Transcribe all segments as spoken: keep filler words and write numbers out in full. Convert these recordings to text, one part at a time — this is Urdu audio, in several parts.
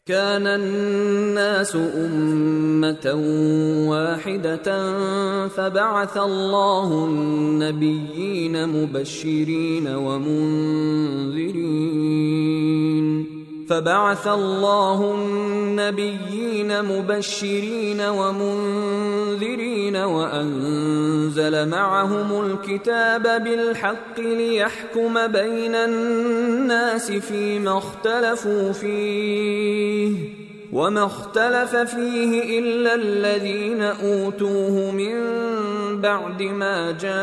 كان الناس أمة واحدة فبعث الله النبيين مبشرين ومنذرين فبعث الله النبيين مبشرين ومنذرين وأنزل معهم الكتاب بالحق ليحكم بين الناس فيما اختلفوا فيه وما اختلف فيه إلا الذين أوتوه من بعد ما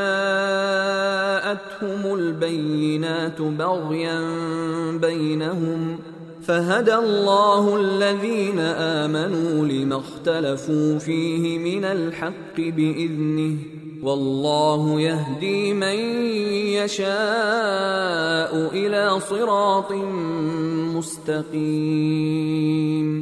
جاءتهم البينات بغيا بينهم فهدى الله الذين آمنوا لما اختلفوا فيه من الحق بإذنه والله يهدي من يشاء إلى صراط مستقيم۔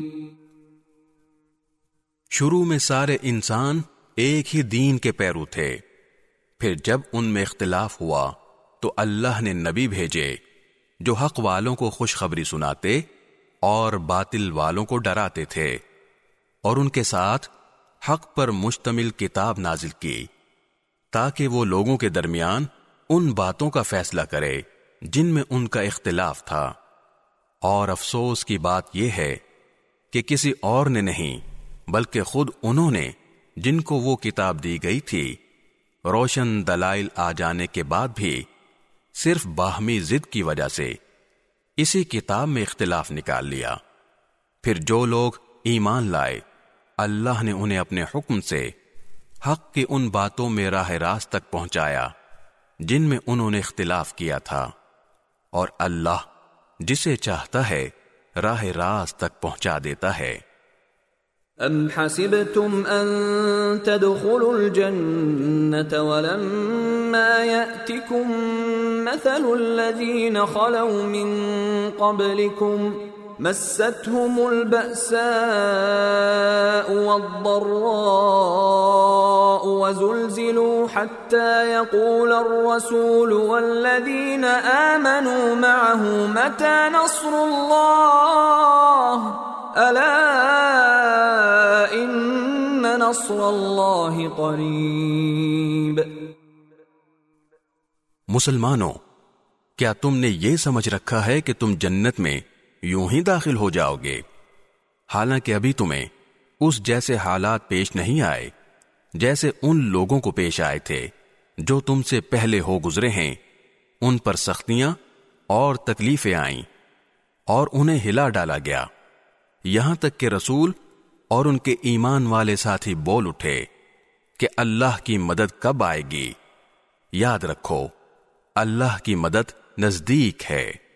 شروع میں سارے انسان ایک ہی دین کے پیرو تھے، پھر جب ان میں اختلاف ہوا تو اللہ نے نبی بھیجے جو حق والوں کو خوشخبری سناتے اور باطل والوں کو ڈراتے تھے، اور ان کے ساتھ حق پر مشتمل کتاب نازل کی تاکہ وہ لوگوں کے درمیان ان باتوں کا فیصلہ کرے جن میں ان کا اختلاف تھا۔ اور افسوس کی بات یہ ہے کہ کسی اور نے نہیں بلکہ خود انہوں نے، جن کو وہ کتاب دی گئی تھی، روشن دلائل آ جانے کے بعد بھی صرف باہمی ضد کی وجہ سے اسی کتاب میں اختلاف نکال لیا۔ پھر جو لوگ ایمان لائے اللہ نے انہیں اپنے حکم سے حق کی ان باتوں میں راہ راست تک پہنچایا جن میں انہوں نے اختلاف کیا تھا، اور اللہ جسے چاہتا ہے راہ راست تک پہنچا دیتا ہے۔ ام حسبتم ان تدخلوا الجنة ولما يأتكم مثل الذين خلوا من قبلكم مستهم البأساء والضراء وزلزلوا حتى يقول الرسول والذين آمنوا معه متى نصر الله ألا إن نصر الله قريب۔ مسلمانوں، کیا تم نے یہ سمجھ رکھا ہے کہ تم جنت میں یوں ہی داخل ہو جاؤ گے، حالانکہ ابھی تمہیں اس جیسے حالات پیش نہیں آئے جیسے ان لوگوں کو پیش آئے تھے جو تم سے پہلے ہو گزرے ہیں۔ ان پر سختیاں اور تکلیفیں آئیں اور انہیں ہلا ڈالا گیا، یہاں تک کہ رسول اور ان کے ایمان والے ساتھی بول اٹھے کہ اللہ کی مدد کب آئے گی؟ یاد رکھو اللہ کی مدد نزدیک ہے۔